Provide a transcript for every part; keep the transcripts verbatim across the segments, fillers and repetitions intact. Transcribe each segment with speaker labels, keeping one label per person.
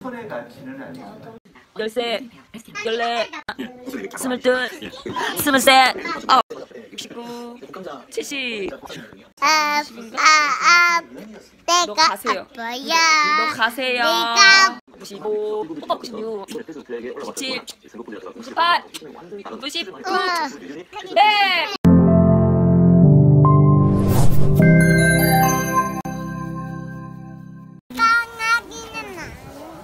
Speaker 1: 손해 가치는 아니죠.
Speaker 2: 열세, 열네, 스물둘, 스물셋, 아홉, 육십구, 칠십.
Speaker 3: 아, 아, 아,
Speaker 2: 너
Speaker 3: 내가
Speaker 2: 가세요.
Speaker 3: 아빠야.
Speaker 2: 너 가세요.
Speaker 3: 내가
Speaker 2: 구십오, 오빠 구십육, 구십칠, 구십팔, 구십구, 네.
Speaker 3: 빵하기는 안.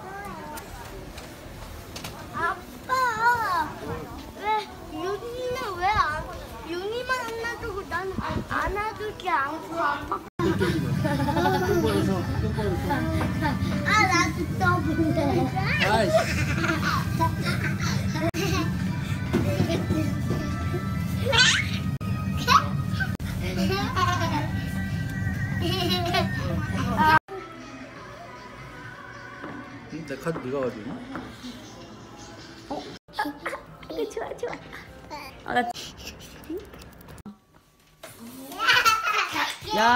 Speaker 3: 아빠, 왜 윤이는 왜 안? 윤이만 안아주고 나는 안아주지 않고 아빠. 아, 나도 떠본데.
Speaker 4: 내 카드 네가 가지고.
Speaker 2: 어? 좋아 좋아. 아, 나... 야.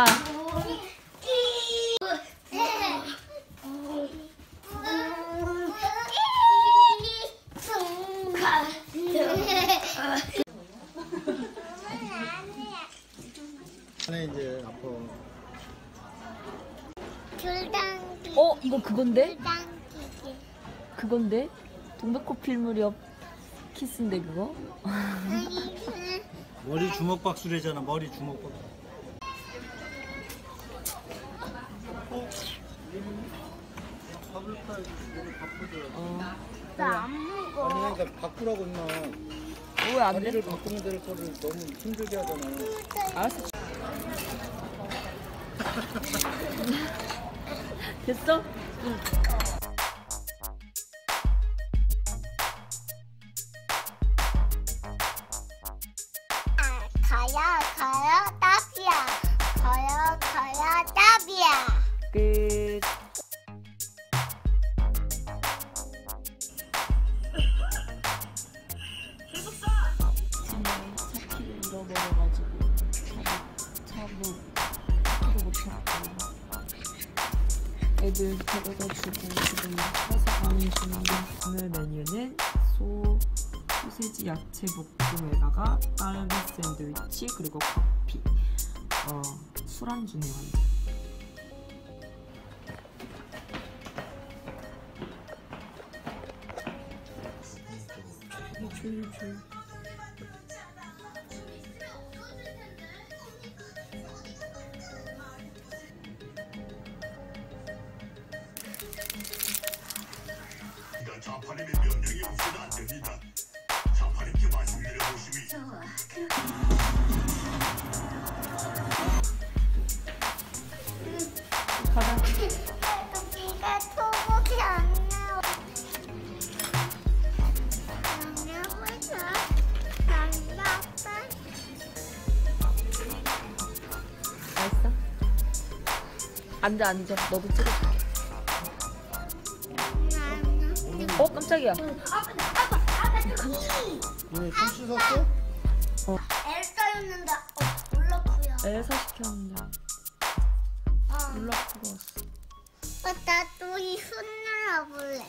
Speaker 4: 안에 이제 아파.
Speaker 3: 줄당기.
Speaker 2: 어? 이거 그건데?
Speaker 3: 줄당기기.
Speaker 2: 그건데? 동백꽃필 무렵 키스인데 그거?
Speaker 4: 머리 주먹박수래잖아. 머리 주먹박수.
Speaker 2: 어.
Speaker 3: 나안 먹어.
Speaker 4: 아니 그러니까 바꾸라고 임마.
Speaker 2: 왜 안 돼?
Speaker 4: 다리를 바꾸는 데를 서를 너무 힘들게 하잖아.
Speaker 2: 알았어. 됐어? 응.
Speaker 3: 가야 가야 답이야. 가야 가야 답이야.
Speaker 2: 끝. 차키를 잃어버려가지고 차도 차도 못 찾고 애들 데려다 주고 지금 회사 가는 중인데 오늘 메뉴는 소 소세지 야채 볶음에다가 딸기 샌드위치 그리고 커피. 어 술안주네요. 줄줄.
Speaker 5: 자파님의 명령이 없이는 안 됩니다. 자파님께 말씀드려보시니
Speaker 2: 가자.
Speaker 3: 네가 소고기 안 나와. 안 나와서 안 나와.
Speaker 2: 맛있어? 앉아 앉아. 너도 찍어줄게. 어 깜짝이야.
Speaker 4: 너네 손 씻었어?
Speaker 3: 엘사였는데 어 몰랐고요.
Speaker 2: 엘사 시켰는데
Speaker 3: 어.
Speaker 2: 놀라프가 왔어.
Speaker 3: 어, 나도 이 손 눌러볼래.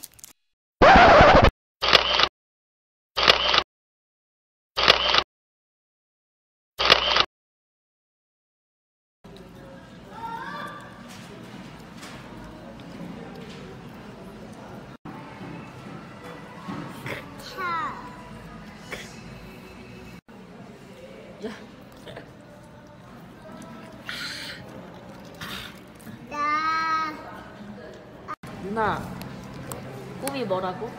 Speaker 2: 야.
Speaker 3: 나
Speaker 2: 누나 꿈이 뭐라고?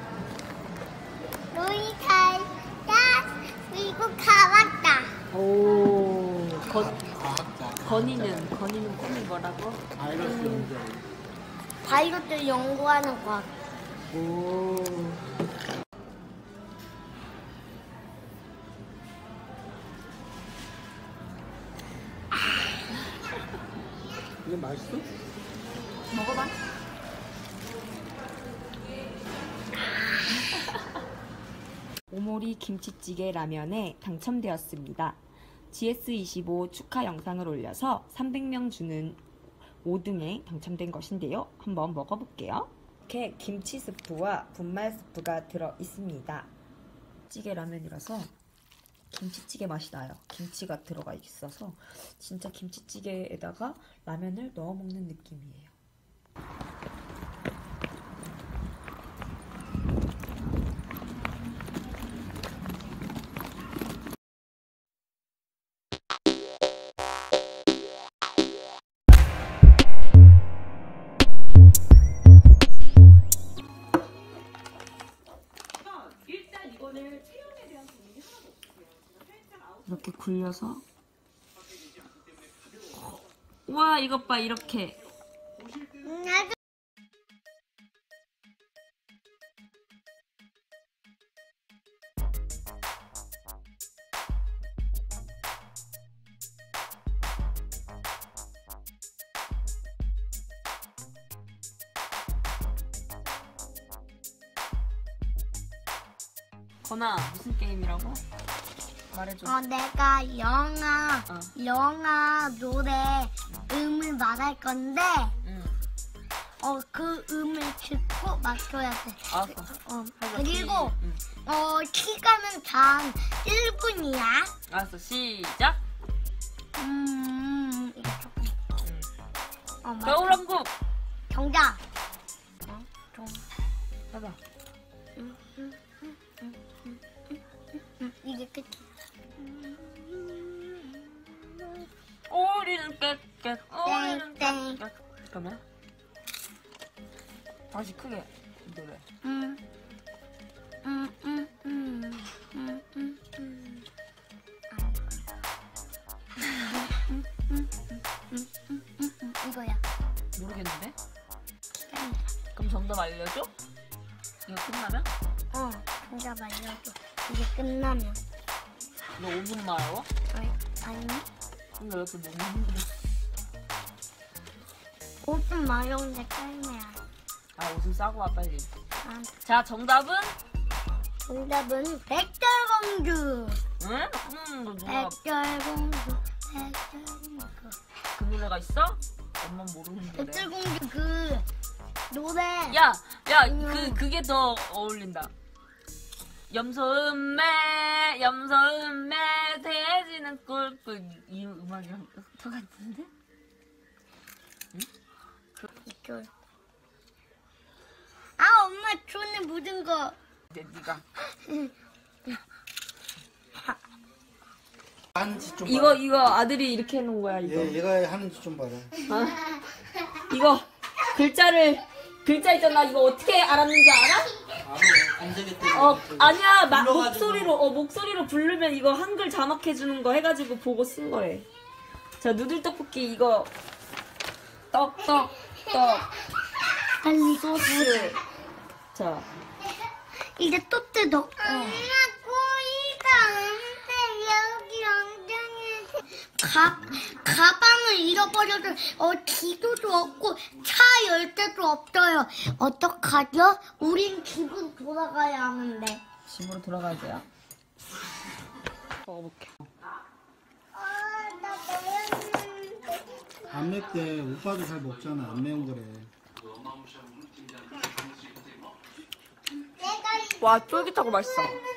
Speaker 3: 로이 갈다 그리고 가봤다.
Speaker 2: 오 건, 건이는 건이는 꿈이 뭐라고?
Speaker 4: 바이러스 연구.
Speaker 3: 바이러스 연구하는 거.
Speaker 2: 오
Speaker 4: 이게 맛있어?
Speaker 2: 먹어봐. 오모리 김치찌개 라면에 당첨되었습니다. 지에스 이십오 축하 영상을 올려서 삼백 명 주는 오 등에 당첨된 것인데요. 한번 먹어볼게요. 이렇게 김치 스프와 분말 스프가 들어 있습니다. 찌개 라면이라서 김치찌개 맛이 나요. 김치가 들어가 있어서 진짜 김치찌개에다가 라면을 넣어 먹는 느낌이에요. 이렇게 굴려서 와 이것 봐 이렇게
Speaker 3: 나도
Speaker 2: 건아 무슨 게임이라고? 말해줘.
Speaker 3: 어, 내가 영화,
Speaker 2: 어.
Speaker 3: 영화, 노래, 음을 말할 건데,
Speaker 2: 응.
Speaker 3: 어, 그 음을 듣고 맞춰야 돼.
Speaker 2: 알았어.
Speaker 3: 어,
Speaker 2: 해봐.
Speaker 3: 그리고,
Speaker 2: 응.
Speaker 3: 어, 시간은 단 일 분이야.
Speaker 2: 알았어 시작.
Speaker 3: 음, 이거 조금.
Speaker 2: 응.
Speaker 3: 어, 맞아.
Speaker 2: 겨울왕국
Speaker 3: 정답. 어, 좀.
Speaker 2: 해봐.
Speaker 3: 음, 음, 음, 음, 음, 음, 음, 이게 끝.
Speaker 2: 오리는 깨깨 오리는
Speaker 3: 땡.
Speaker 2: 깨깨. 잠깐만. 다시 크게 노래.
Speaker 3: 음, 음, 음, 음, 음, 음, 음. 음, 음, 음, 음, 음, 음, 음, 이거야.
Speaker 2: 모르겠는데? 그럼 정답 알려줘? 이거 끝나면?
Speaker 3: 어, 정답 알려줘. 이게 끝나면.
Speaker 2: 너 오 분 말어?
Speaker 3: 아니, 아니,
Speaker 2: 근데 왜 이렇게 먹는데?
Speaker 3: 오 분 마려운데 깔매야.
Speaker 2: 아 옷을 싸고 와 빨리.
Speaker 3: 아,
Speaker 2: 자 정답은?
Speaker 3: 정답은 백설공주.
Speaker 2: 응? 음, 너 누가
Speaker 3: 백설공주, 백설공주.
Speaker 2: 그 노래가 있어? 엄마 모르는 노래.
Speaker 3: 백설공주 그 노래.
Speaker 2: 야, 야,
Speaker 3: 음.
Speaker 2: 그 그게 더 어울린다. 염소음매, 염소음매, 돼지는 꿀꿀. 이 음악이랑 더 같은데?
Speaker 3: 이쪽. 아, 엄마 손에 묻은 거.
Speaker 2: 네, 네가.
Speaker 4: 하는지 좀
Speaker 2: 이거
Speaker 4: 봐라.
Speaker 2: 이거 아들이 이렇게 해놓은 거야 이거.
Speaker 4: 얘, 얘가 하는지 좀 봐라.
Speaker 2: 이거 글자를 글자 있잖아. 이거 어떻게 알았는지 알아?
Speaker 4: 알아. 검색했 때문에.
Speaker 2: 어 아니야 마,
Speaker 4: 불러가지고.
Speaker 2: 목소리로 어 목소리로 부르면 이거 한글 자막해 주는 거 해가지고 보고 쓴 거래. 자 누들 떡볶이 이거 떡떡떡
Speaker 3: 빨리
Speaker 2: 소스. 자
Speaker 3: 이제 또 뜯어. 엄마 꼬이가 없는데 여기 엉덩이에 가 가방을 잃어버려서 어 지도도 없고 차 열쇠도 없어요. 어떡하죠? 우린 집은 돌아가야 하는데.
Speaker 2: 집으로 돌아가야 돼요. 먹어볼게.
Speaker 3: 아나 먹었는데.
Speaker 4: 안 맵대. 오빠도 잘 먹잖아. 안 매운 거래.
Speaker 3: 내가
Speaker 2: 와 쫄깃하고 맛있어.